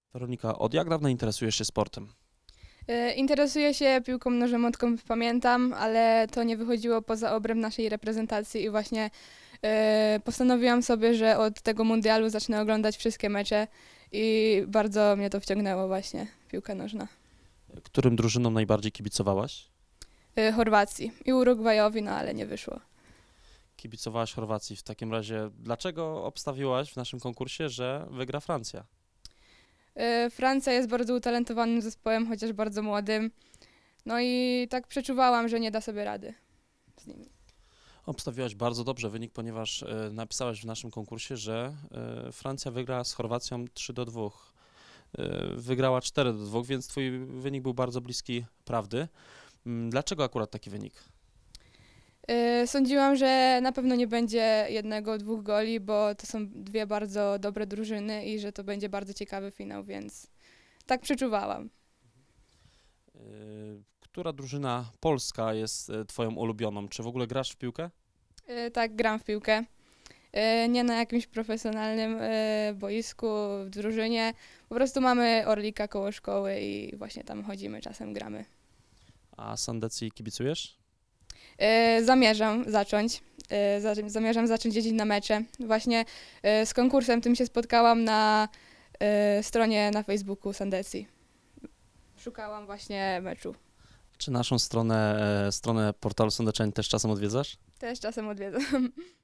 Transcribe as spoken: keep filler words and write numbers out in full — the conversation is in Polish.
Weronika, od jak dawna interesujesz się sportem? E, Interesuję się piłką nożną, odkąd pamiętam, ale to nie wychodziło poza obręb naszej reprezentacji i właśnie e, postanowiłam sobie, że od tego mundialu zacznę oglądać wszystkie mecze i bardzo mnie to wciągnęło właśnie, piłka nożna. Którym drużynom najbardziej kibicowałaś? E, Chorwacji i Urugwajowi, no ale nie wyszło. Kibicowałaś Chorwacji. W takim razie, dlaczego obstawiłaś w naszym konkursie, że wygra Francja? E, Francja jest bardzo utalentowanym zespołem, chociaż bardzo młodym. No i tak przeczuwałam, że nie da sobie rady z nimi. Obstawiłaś bardzo dobrze wynik, ponieważ e, napisałaś w naszym konkursie, że e, Francja wygra z Chorwacją trzy do dwóch. E, wygrała cztery do dwóch, więc twój wynik był bardzo bliski prawdy. Mm, Dlaczego akurat taki wynik? Y, Sądziłam, że na pewno nie będzie jednego, dwóch goli, bo to są dwie bardzo dobre drużyny i że to będzie bardzo ciekawy finał, więc tak przeczuwałam. E, Która drużyna polska jest e, twoją ulubioną? Czy w ogóle grasz w piłkę? Y, Tak, gram w piłkę. Y, Nie na jakimś profesjonalnym y, boisku, w drużynie. Po prostu mamy Orlika koło szkoły i właśnie tam chodzimy, czasem gramy. A Sandecji kibicujesz? Y, Zamierzam zacząć. y, za- Zamierzam zacząć jeździć na mecze. Właśnie y, z konkursem tym się spotkałam na y, stronie na Facebooku Sandecji. Szukałam właśnie meczu. Czy naszą stronę, e, stronę portalu Sądeczeń też czasem odwiedzasz? Też czasem odwiedzam.